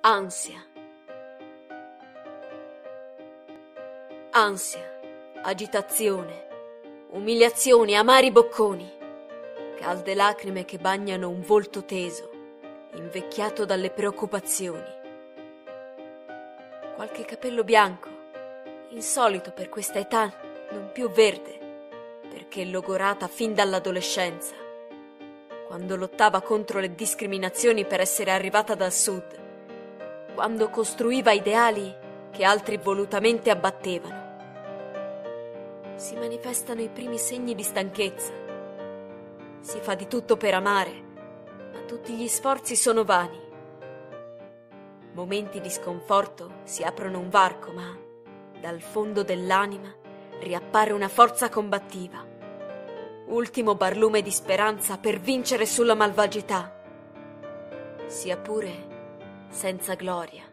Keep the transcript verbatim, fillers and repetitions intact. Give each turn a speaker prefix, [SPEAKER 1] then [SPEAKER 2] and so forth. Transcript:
[SPEAKER 1] Ansia. Ansia, agitazione, umiliazioni, amari bocconi, calde lacrime che bagnano un volto teso, invecchiato dalle preoccupazioni. Qualche capello bianco, insolito per questa età, non più verde, perché logorata fin dall'adolescenza, quando lottava contro le discriminazioni per essere arrivata dal sud, quando costruiva ideali che altri volutamente abbattevano. Si manifestano i primi segni di stanchezza. Si fa di tutto per amare, ma tutti gli sforzi sono vani. Momenti di sconforto si aprono un varco, ma dal fondo dell'anima riappare una forza combattiva. Ultimo barlume di speranza per vincere sulla malvagità, sia pure senza gloria.